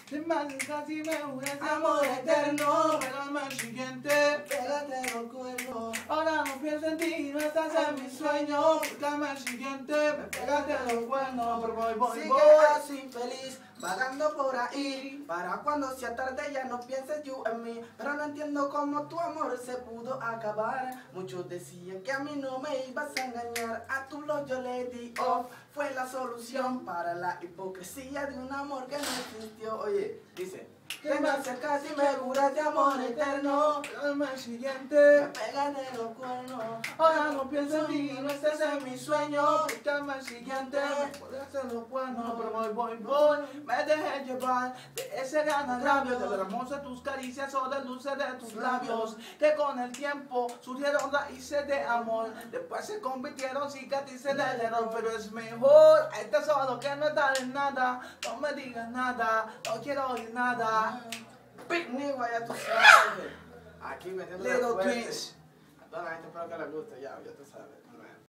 Te imaginas si me juras de amor eterno. Pégame al siguiente, Pégate los cuernos. ahora no pienso en ti, no estás en mis sueños. Pégame al siguiente, me pegaste los cuernos. Pero voy. Sigue así feliz, vagando por ahí. Para cuando sea tarde ya no pienses you en mí. Pero no entiendo cómo tu amor se pudo acabar. Muchos decían que a mí no me ibas a engañar. A tu love yo le di off. Fue la solución para la hipocresía de un amor que no existió. Oye, dice, que me acercas y me juras de amor eterno. Pégame al siguiente, Me pegan de los cuernos. ahora no pienso en ti, no estés en mis sueños. Pégame al siguiente, me pegaste los cuernos. Pero voy. Me dejé llevar de ese gran agravio, del hermoso de tus caricias o del dulce de tus labios, que con el tiempo surgieron raíces de amor. Después se convirtieron cicatrices del error, pero es mejor este solo que no estar en nada. No me digas nada, no quiero oír nada. Picnic, ya tú sabes. Aquí metiendo Little Twins. a toda la gente espero que les guste, ya tú sabes.